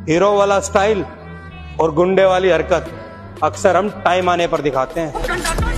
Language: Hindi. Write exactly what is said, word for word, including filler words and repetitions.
हीरो वाला स्टाइल और गुंडे वाली हरकत अक्सर हम टाइम आने पर दिखाते हैं।